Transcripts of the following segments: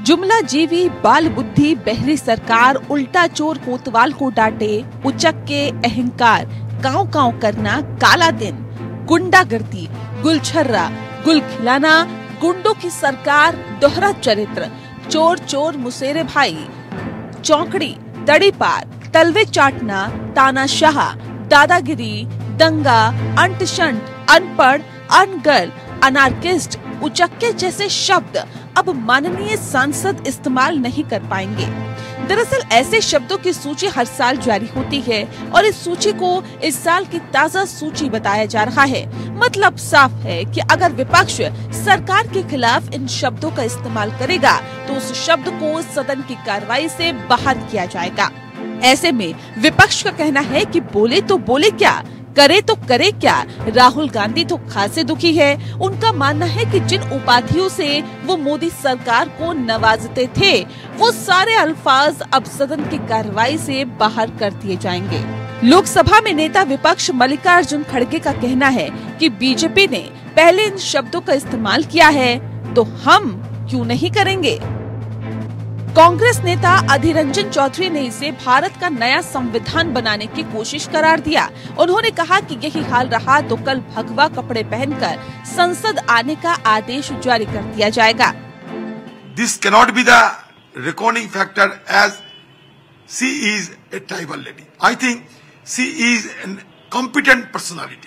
जुमला जीवी बाल बुद्धि बहरी सरकार उल्टा चोर कोतवाल को डांटे, उचक के अहंकार कांव कांव करना काला दिन, गुंडागर्दी गुलछर्रा गुल खिलाना, गुंडों की सरकार दोहरा चरित्र, चोर चोर मुसेरे भाई, चौकड़ी तड़ी पार, तलवे चाटना, तानाशाह, दादागिरी, दंगा, अंटशंट, अनपढ़, अनगर्ल, अनार्किस्ट, उचक्के जैसे शब्द अब माननीय सांसद इस्तेमाल नहीं कर पाएंगे। दरअसल ऐसे शब्दों की सूची हर साल जारी होती है और इस सूची को इस साल की ताज़ा सूची बताया जा रहा है। मतलब साफ है कि अगर विपक्ष सरकार के खिलाफ इन शब्दों का इस्तेमाल करेगा तो उस शब्द को सदन की कार्रवाई से बाहर किया जाएगा। ऐसे में विपक्ष का कहना है कि बोले तो बोले क्या, करे तो करे क्या। राहुल गांधी तो खासे दुखी है। उनका मानना है कि जिन उपाधियों से वो मोदी सरकार को नवाजते थे वो सारे अल्फाज अब सदन की कार्रवाई से बाहर कर दिए जाएंगे। लोकसभा में नेता विपक्ष मल्लिकार्जुन खड़गे का कहना है कि बीजेपी ने पहले इन शब्दों का इस्तेमाल किया है तो हम क्यों नहीं करेंगे। कांग्रेस नेता अधीर रंजन चौधरी ने इसे भारत का नया संविधान बनाने की कोशिश करार दिया। उन्होंने कहा कि यही हाल रहा तो कल भगवा कपड़े पहनकर संसद आने का आदेश जारी कर दिया जाएगा। This cannot be the reckoning factor as she is a tribal lady. I think she is a competent personality.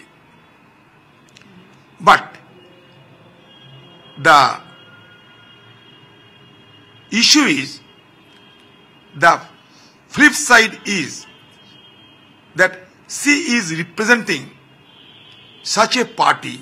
But the issue is, the flip side is that she is representing such a party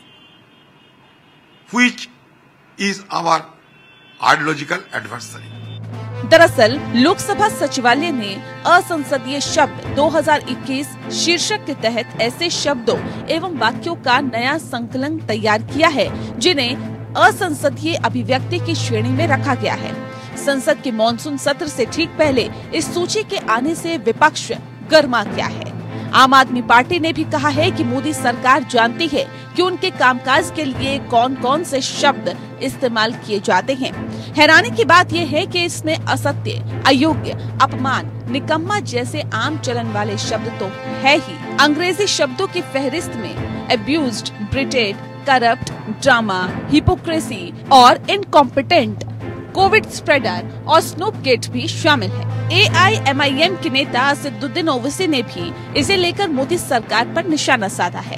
which is our ideological adversary. दरअसल लोकसभा सचिवालय ने असंसदीय शब्द 2021 शीर्षक के तहत ऐसे शब्दों एवं वाक्यों का नया संकलन तैयार किया है जिन्हें असंसदीय अभिव्यक्ति की श्रेणी में रखा गया है। संसद के मॉनसून सत्र से ठीक पहले इस सूची के आने से विपक्ष गर्मा गया है। आम आदमी पार्टी ने भी कहा है कि मोदी सरकार जानती है कि उनके कामकाज के लिए कौन कौन से शब्द इस्तेमाल किए जाते हैं। हैरानी की बात यह है कि इसमें असत्य, अयोग्य, अपमान, निकम्मा जैसे आम चलन वाले शब्द तो है ही। अंग्रेजी शब्दों की फहरिस्त में एब्यूज्ड, ब्रिटेड, करप्ट, ड्रामा, हिपोक्रेसी और इनकॉम्पिटेंट, कोविड स्प्रेडर और स्नूप गेट भी शामिल है। AIMIM के नेता असदुद्दीन ओवैसी ने भी इसे लेकर मोदी सरकार पर निशाना साधा है।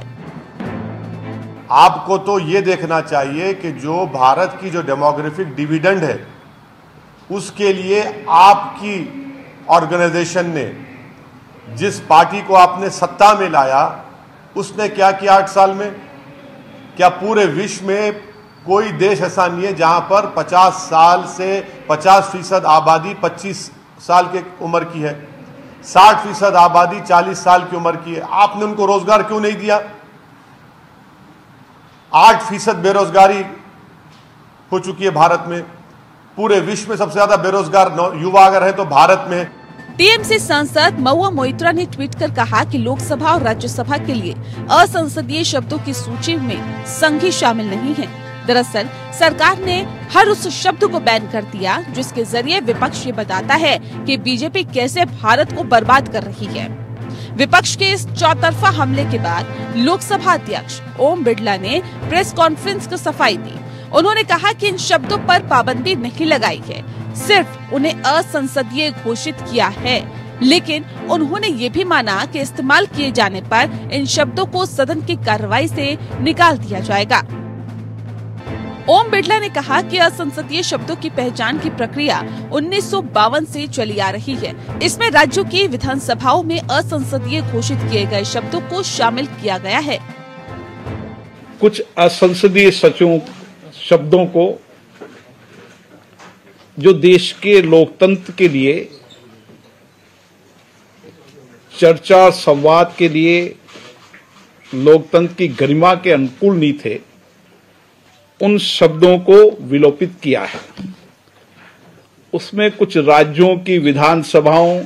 आपको तो ये देखना चाहिए कि जो भारत की जो डेमोग्राफिक डिविडेंड है उसके लिए आपकी ऑर्गेनाइजेशन ने, जिस पार्टी को आपने सत्ता में लाया, उसने क्या किया 8 साल में। क्या पूरे विश्व में कोई देश ऐसा नहीं है जहां पर 50 साल से 50% आबादी 25 साल की उम्र की है, 60% आबादी 40 साल की उम्र की है। आपने उनको रोजगार क्यों नहीं दिया? 8% बेरोजगारी हो चुकी है भारत में। पूरे विश्व में सबसे ज्यादा बेरोजगार युवा अगर है तो भारत में। टीएमसी सांसद महुआ मोइत्रा ने ट्वीट कर कहा कि लोकसभा और राज्यसभा के लिए असंसदीय शब्दों की सूची में संघी शामिल नहीं है। दरअसल सरकार ने हर उस शब्द को बैन कर दिया जिसके जरिए विपक्ष ये बताता है कि बीजेपी कैसे भारत को बर्बाद कर रही है। विपक्ष के इस चौतरफा हमले के बाद लोकसभा अध्यक्ष ओम बिरला ने प्रेस कॉन्फ्रेंस को सफाई दी। उन्होंने कहा कि इन शब्दों पर पाबंदी नहीं लगाई है, सिर्फ उन्हें असंसदीय घोषित किया है। लेकिन उन्होंने ये भी माना कि इस्तेमाल किए जाने पर इन शब्दों को सदन की कार्रवाई से निकाल दिया जाएगा। ओम बिरला ने कहा कि असंसदीय शब्दों की पहचान की प्रक्रिया 1952 से चली आ रही है। इसमें राज्यों की विधानसभाओं में असंसदीय घोषित किए गए शब्दों को शामिल किया गया है। कुछ असंसदीय शब्दों को जो देश के लोकतंत्र के लिए, चर्चा संवाद के लिए, लोकतंत्र की गरिमा के अनुकूल नहीं थे, उन शब्दों को विलोपित किया है। उसमें कुछ राज्यों की विधानसभाओं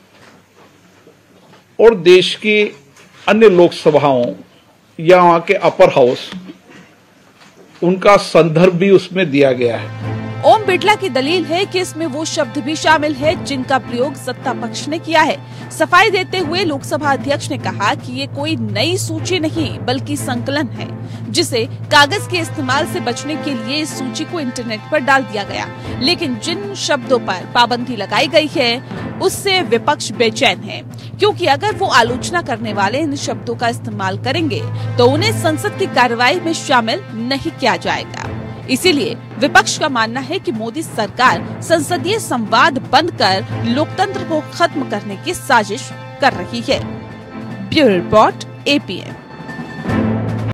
और देश की अन्य लोकसभाओं या वहां के अपर हाउस, उनका संदर्भ भी उसमें दिया गया है। ओम बिड़ला की दलील है कि इसमें वो शब्द भी शामिल है जिनका प्रयोग सत्ता पक्ष ने किया है। सफाई देते हुए लोकसभा अध्यक्ष ने कहा कि ये कोई नई सूची नहीं बल्कि संकलन है, जिसे कागज के इस्तेमाल से बचने के लिए इस सूची को इंटरनेट पर डाल दिया गया। लेकिन जिन शब्दों पर पाबंदी लगाई गई है उससे विपक्ष बेचैन है, क्योंकि अगर वो आलोचना करने वाले इन शब्दों का इस्तेमाल करेंगे तो उन्हें संसद की कार्रवाई में शामिल नहीं किया जाएगा। इसीलिए विपक्ष का मानना है कि मोदी सरकार संसदीय संवाद बंद कर लोकतंत्र को खत्म करने की साजिश कर रही है। Bureau report, APN।